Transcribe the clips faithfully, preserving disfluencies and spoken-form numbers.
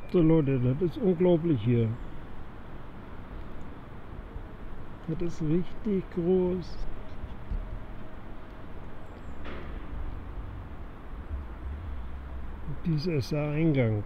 So Leute, das ist unglaublich hier. Das ist richtig groß. Dies ist der Eingang.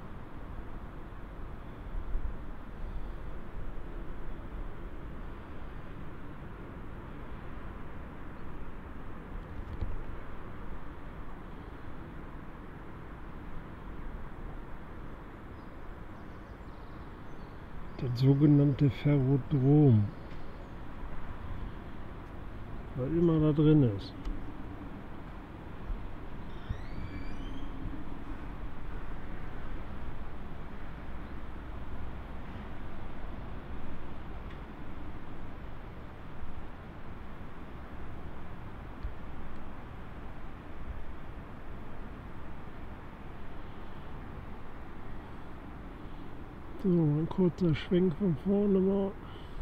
Das sogenannte Ferrodrom, weil immer da drin ist. So, ein kurzer Schwenk von vorne mal.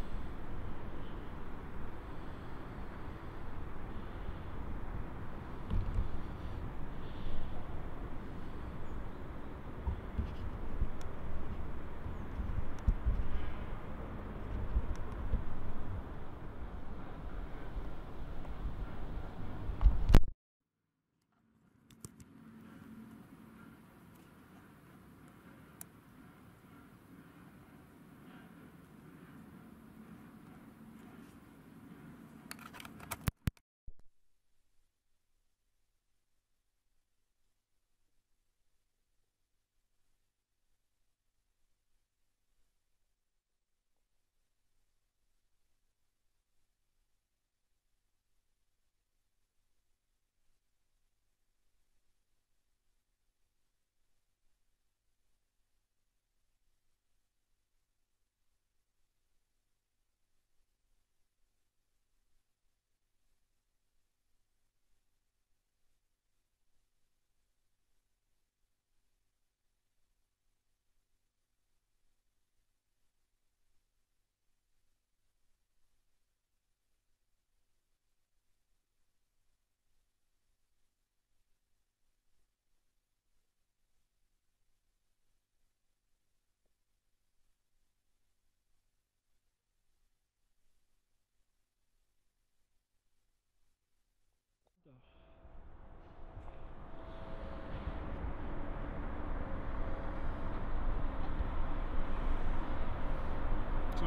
So.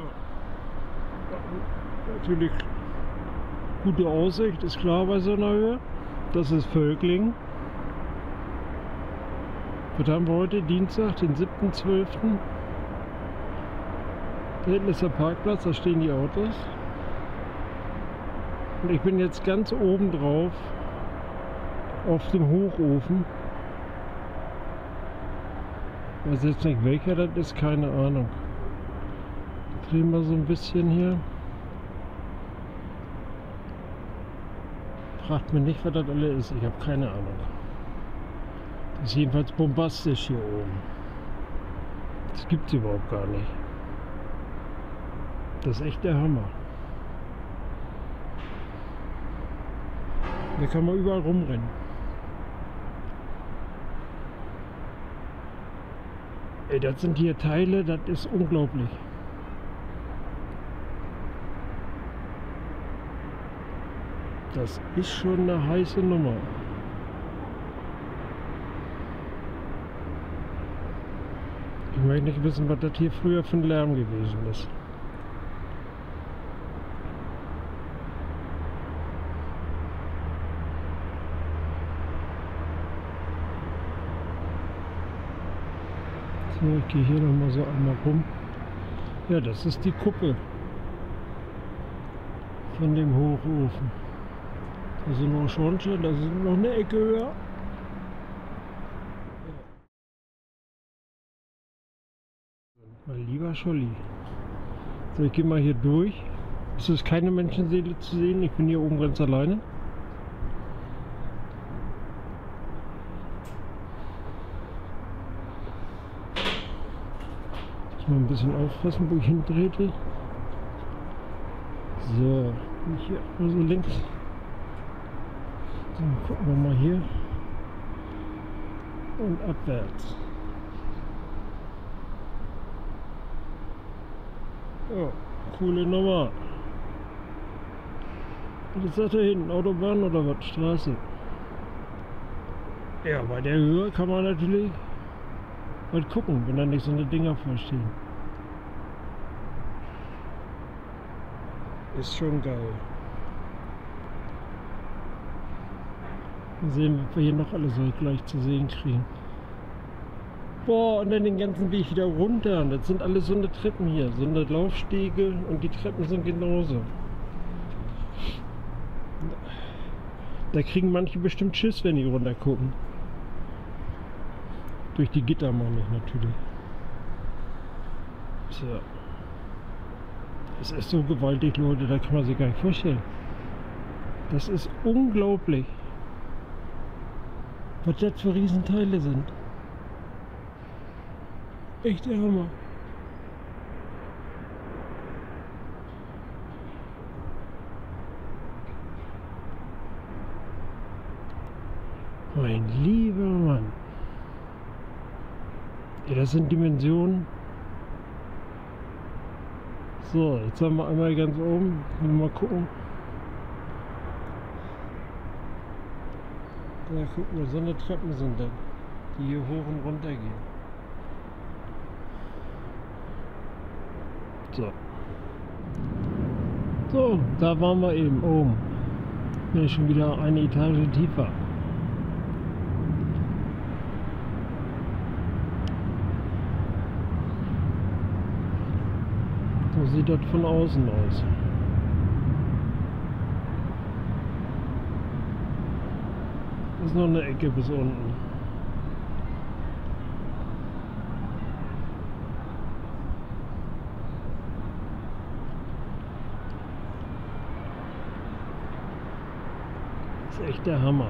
Natürlich gute Aussicht, ist klar bei so einer Höhe. Das ist Völkling. Was haben wir heute? Dienstag, den siebten zwölften Da hinten ist der Parkplatz, da stehen die Autos. Und ich bin jetzt ganz oben drauf auf dem Hochofen. Ich weiß jetzt nicht welcher das ist, keine Ahnung. Drehen wir so ein bisschen hier. Fragt mich nicht, was das alle ist, ich habe keine Ahnung. Das ist jedenfalls bombastisch hier oben. Das gibt es überhaupt gar nicht. Das ist echt der Hammer. Da kann man überall rumrennen. Ey, das sind hier Teile, das ist unglaublich. Das ist schon eine heiße Nummer. Ich möchte nicht wissen, was das hier früher für ein Lärm gewesen ist. So, ich gehe hier noch mal so einmal rum. Ja, das ist die Kuppel von dem Hochofen. Da sind noch Schornsteine, da sind noch eine Ecke höher. Mein lieber Scholli. So, ich gehe mal hier durch. Es ist keine Menschenseele zu sehen, ich bin hier oben ganz alleine. Ich muss mal ein bisschen aufpassen, wo ich hintrete. So, hier also links. So, gucken wir mal hier. Und abwärts. Ja, coole Nummer. Was ist das da hinten? Autobahn oder was? Straße? Ja, bei der Höhe kann man natürlich mal gucken, wenn da nicht so eine Dinger vorstehen. Ist schon geil. Mal sehen, was wir hier noch alles so gleich zu sehen kriegen. Boah, und dann den ganzen Weg wieder runter. Das sind alles so eine Treppen hier, so eine Laufstege und die Treppen sind genauso. Da kriegen manche bestimmt Schiss, wenn die runter gucken. Durch die Gitter meine ich natürlich. Tja. Es ist so gewaltig, Leute, da kann man sich gar nicht vorstellen. Das ist unglaublich, was das für Riesenteile sind. Echt der Hammer. Mein lieber Mann. Ja, das sind Dimensionen. So, jetzt sind wir einmal ganz oben. Mal gucken. Da guck mal, so eine Treppen sind da, die hier hoch und runter gehen. So. So, da waren wir eben oben. Ja, schon wieder eine Etage tiefer. So sieht das von außen aus. Das ist noch eine Ecke bis unten. Das ist echt der Hammer.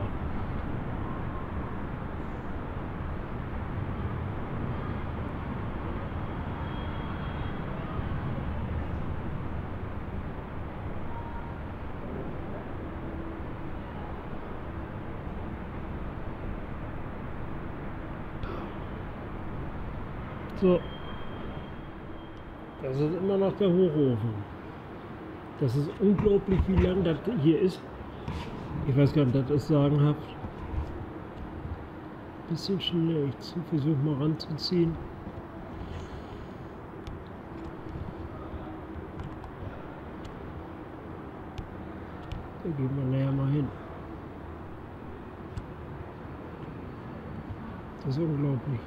So, das ist immer noch der Hochofen. Das ist unglaublich, wie lang das hier ist. Ich weiß gar nicht, das ist sagenhaft. Bisschen schneller, ich versuche mal ranzuziehen. Da gehen wir näher mal hin. Das ist unglaublich.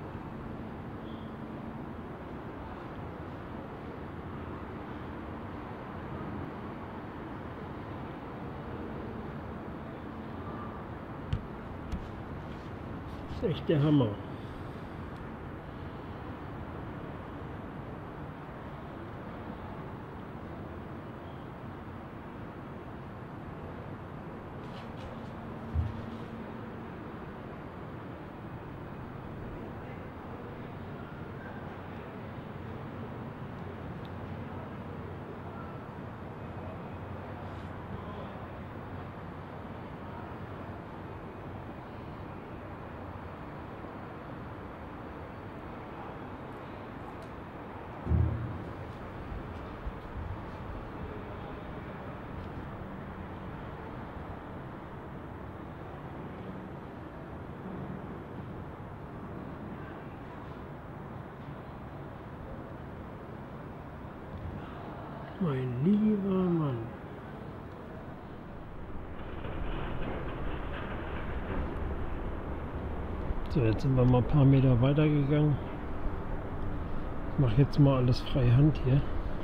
Das ist echt der Hammer. Mein lieber Mann. So, jetzt sind wir mal ein paar Meter weiter gegangen. Ich mache jetzt mal alles freihand hier.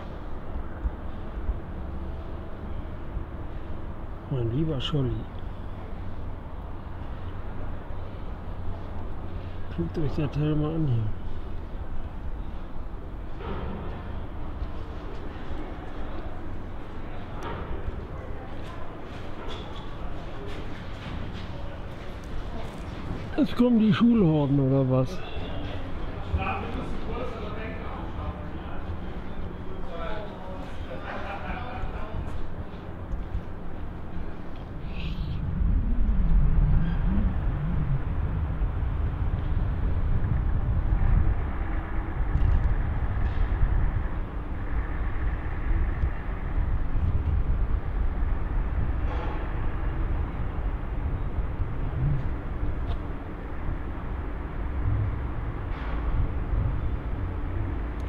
Mein lieber Scholli. Guckt euch das Teil mal an hier. Jetzt kommen die Schulhorden oder was?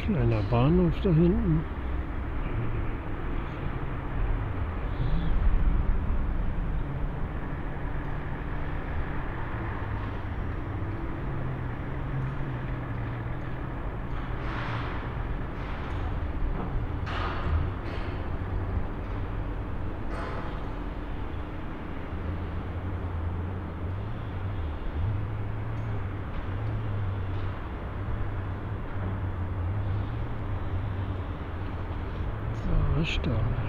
Kleiner Bahnhof da hinten. Stark.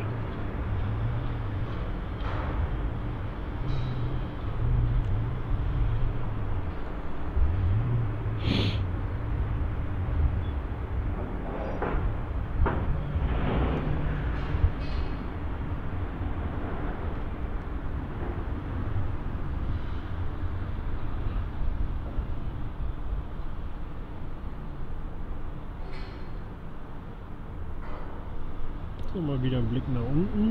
So, mal wieder ein Blick nach unten.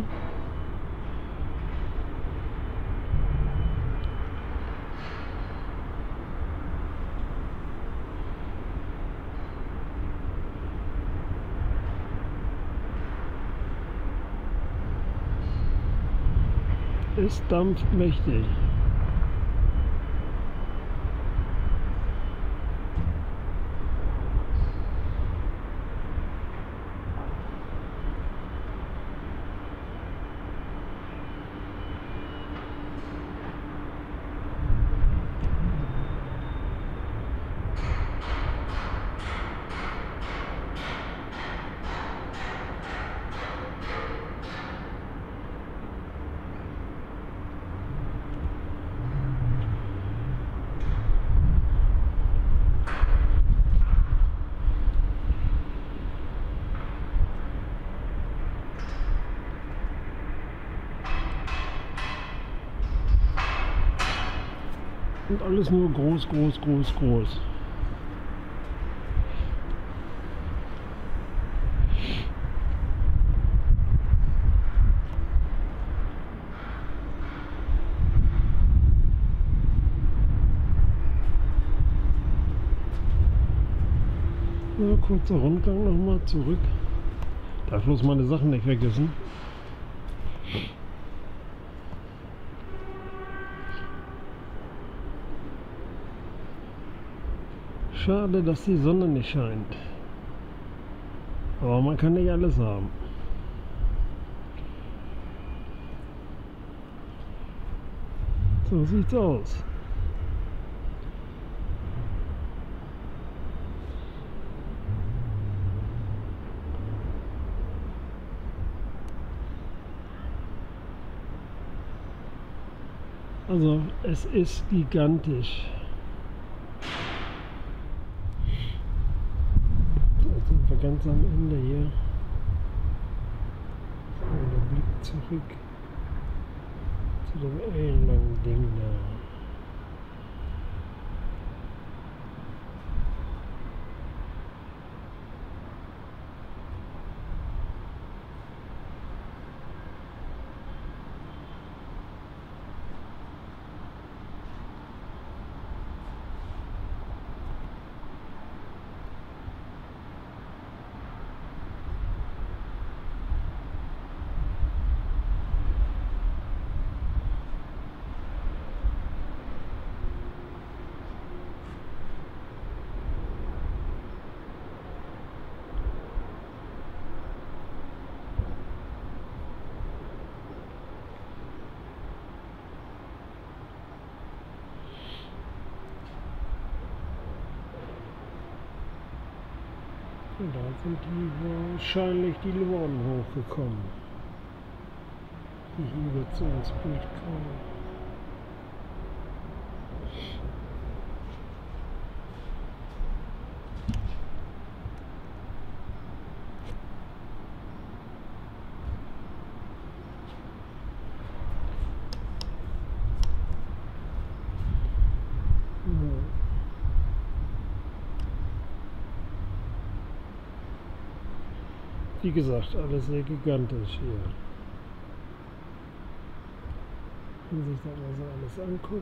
Es dampft mächtig. Und alles nur groß, groß, groß, groß. Ja, kurzer Rundgang nochmal zurück. Darf bloß meine Sachen nicht vergessen. Schade, dass die Sonne nicht scheint. Aber man kann nicht alles haben. So sieht's aus. Also es ist gigantisch. Jetzt sind wir ganz am Ende hier. So, der Blick zurück zu dem ellenlangen Ding da. Und da sind die wahrscheinlich die Luan hochgekommen, die hier zu uns Bild kamen. Wie gesagt, alles sehr gigantisch hier. Wenn man sich da mal so alles anguckt,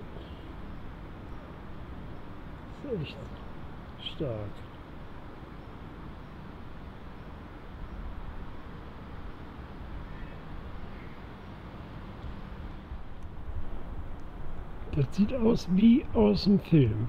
ist echt stark. Das sieht aus wie aus dem Film.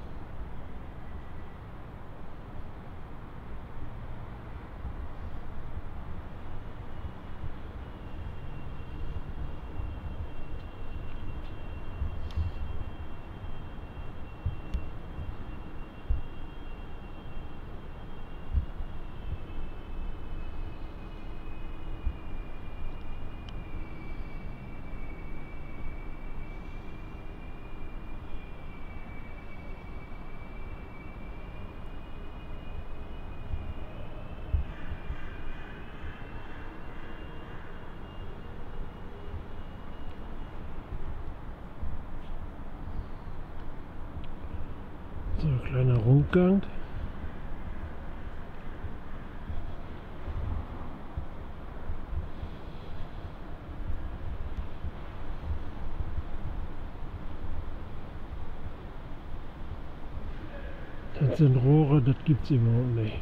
So, kleiner Rundgang. Das sind Rohre, das gibt's überhaupt nicht.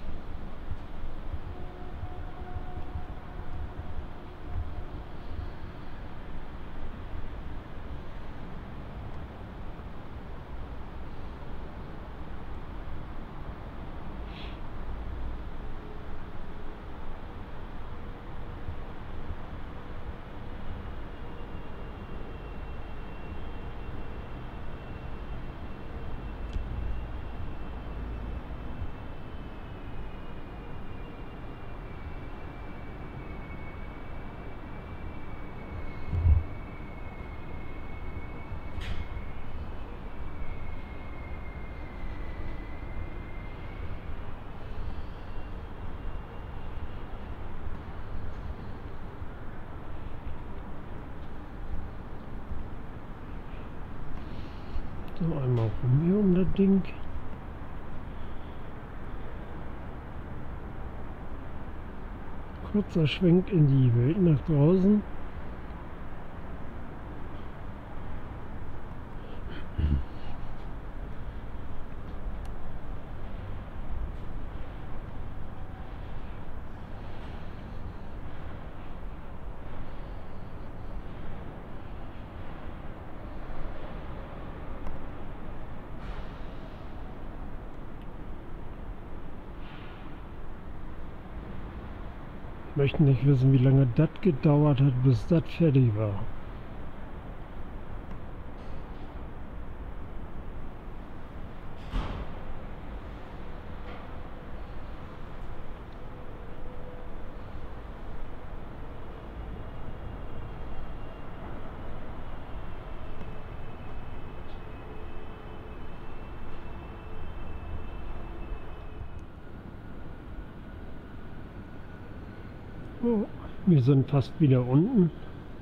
So, einmal rum hier um das Ding. Kurzer Schwenk in die Welt nach draußen. Ich möchte nicht wissen, wie lange das gedauert hat, bis das fertig war. Oh, wir sind fast wieder unten.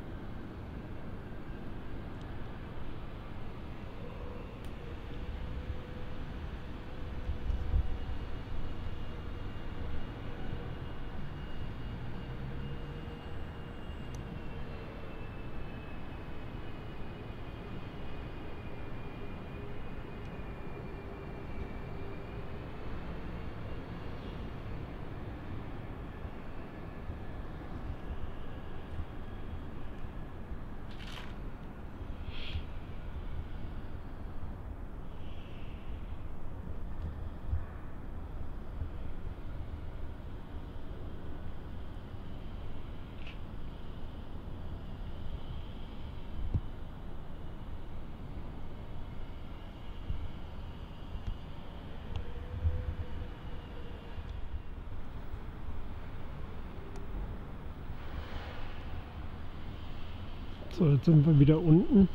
So, jetzt sind wir wieder unten.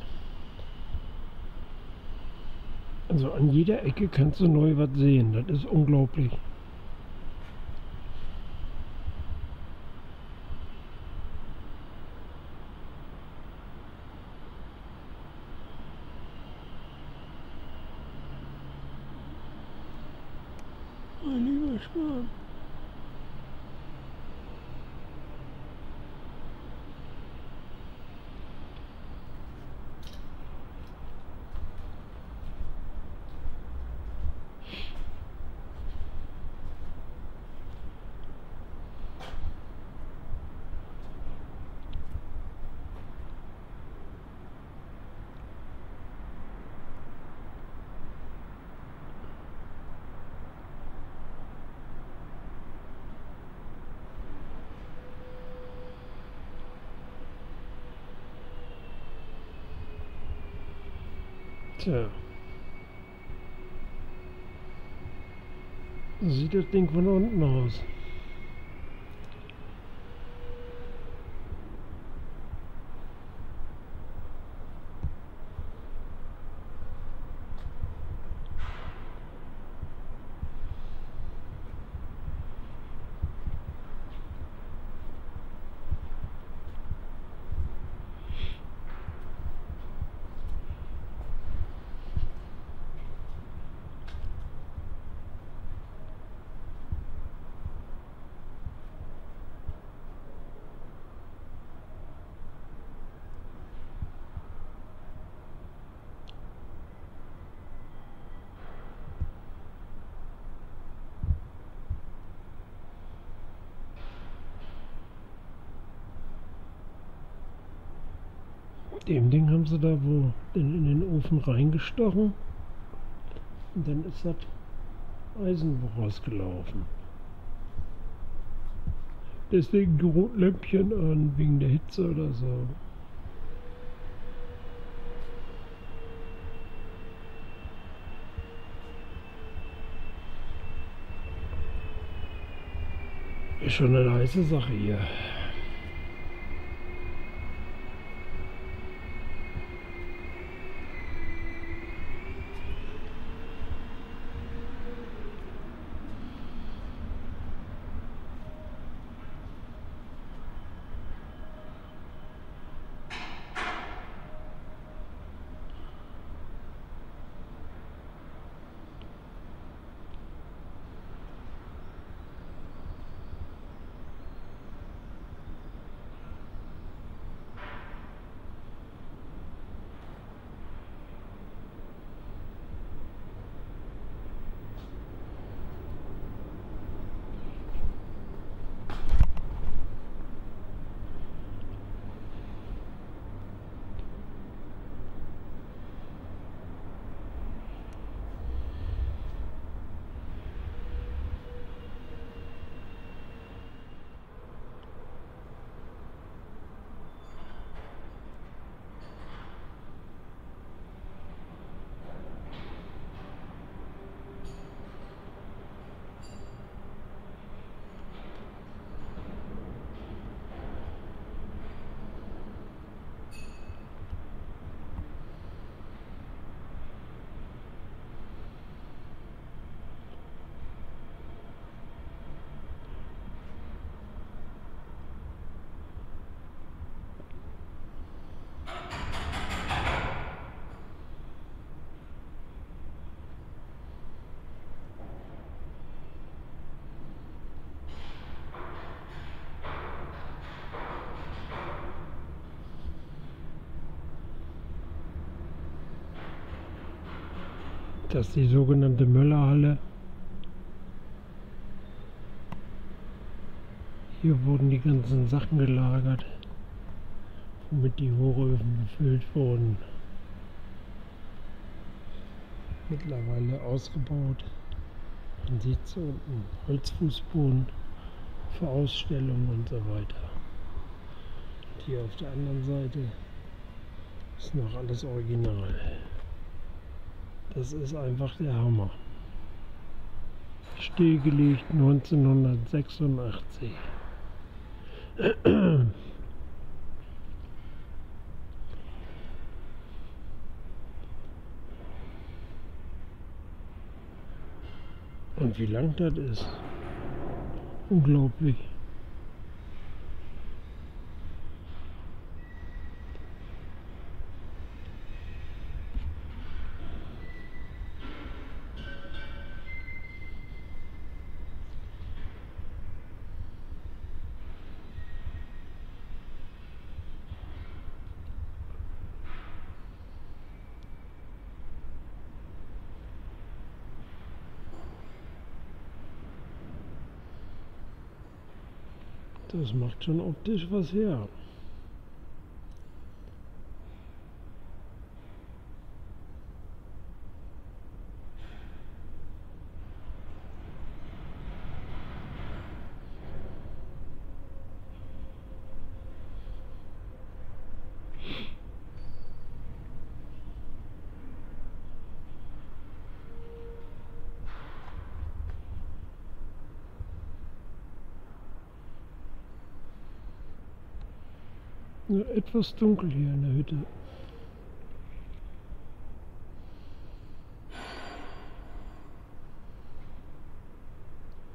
Also an jeder Ecke kannst du neu was sehen. Das ist unglaublich. Mein lieber Schwan. Tja. So sieht das Ding von unten aus. Dem Ding haben sie da wo in, in den Ofen reingestochen und dann ist das Eisen rausgelaufen. Deswegen die Rotlämpchen an, wegen der Hitze oder so. Ist schon eine heiße Sache hier. Das ist die sogenannte Möllerhalle. Hier wurden die ganzen Sachen gelagert, womit die Hochöfen befüllt wurden. Mittlerweile ausgebaut. Man sieht so unten Holzfußboden für Ausstellungen und so weiter. Und hier auf der anderen Seite ist noch alles original. Das ist einfach der Hammer. Stillgelegt neunzehnhundertsechsundachtzig. Und wie lang das ist. Unglaublich. Das macht schon optisch was her. Ja, etwas dunkel hier in der Hütte.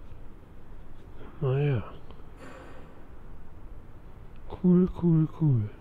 Naja. Cool, cool, cool.